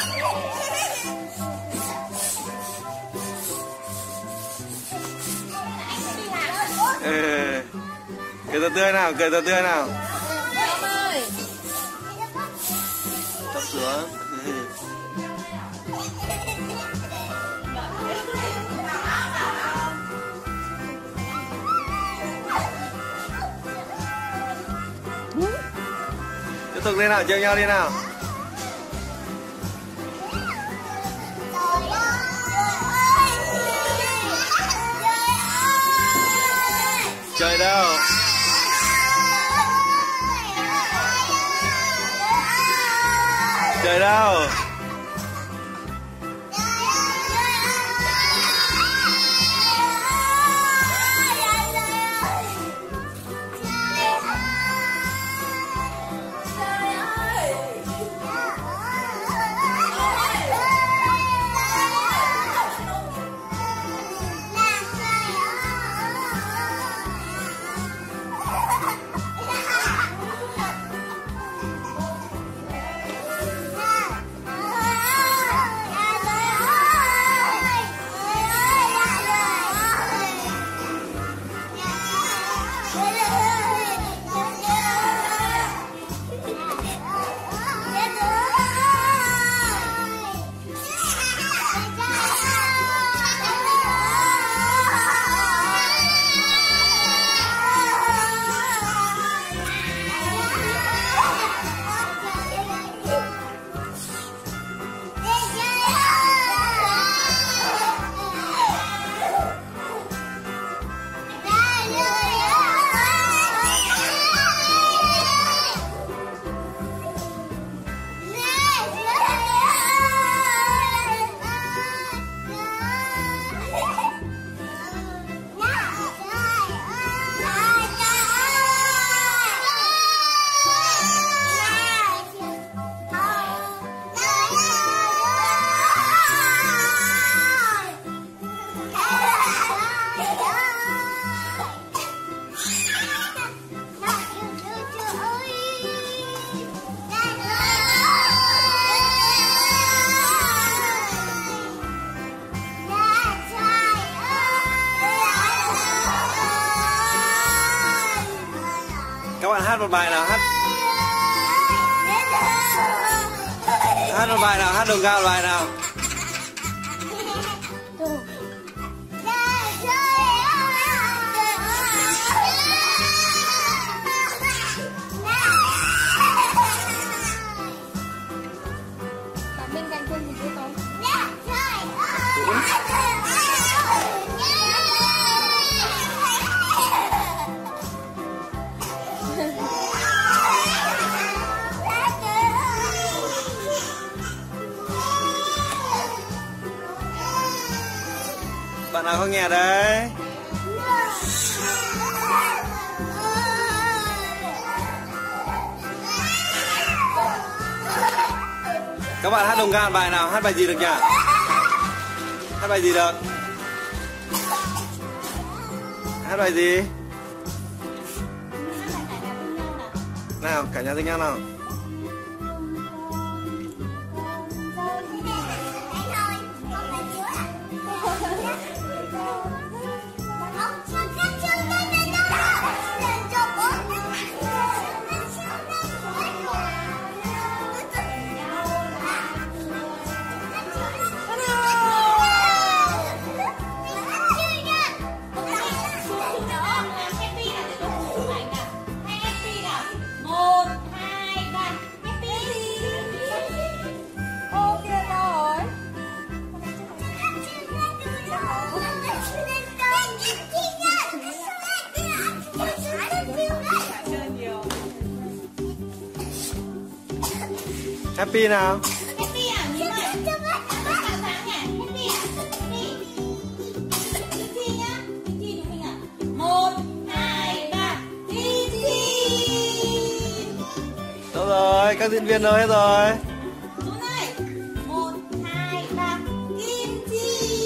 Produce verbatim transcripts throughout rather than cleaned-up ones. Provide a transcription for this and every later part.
Ừ. Cười thật tươi nào, cười thật tươi nào. Thấp xuống. Tiếp tục lên nào, trêu nhau đi nào. Trời đâu? Trời đâu? Các bạn hát một bài nào, hát hát một bài nào, hát đồng cao một bài nào. Bạn bên cạnh con gì thế con? Bạn nào không nghe đấy? Các bạn hát đồng ca bài nào, hát bài gì được nhỉ? Hát bài gì được? Hát bài gì? Nào, cả nhà với nhau nào. Happy nào. Happy à? Nhìn này. Sáng sáng nhỉ? Happy à? Happy. Chi chi nhá. Chi chúng mình à? Một, hai, ba. Chi chi. Đâu rồi? Các diễn viên đâu hết rồi? Xuống đây. Một, hai, ba. Kim chi.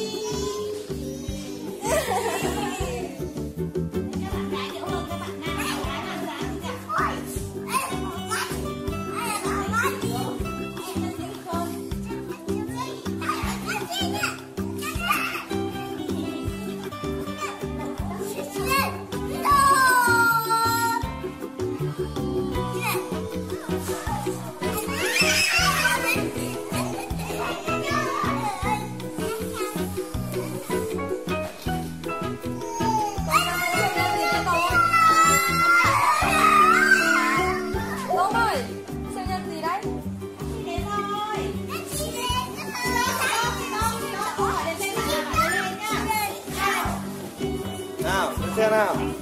Các bạn gái đỡ hơn các bạn nam. Các bạn làm dáng gì cả. xem nào.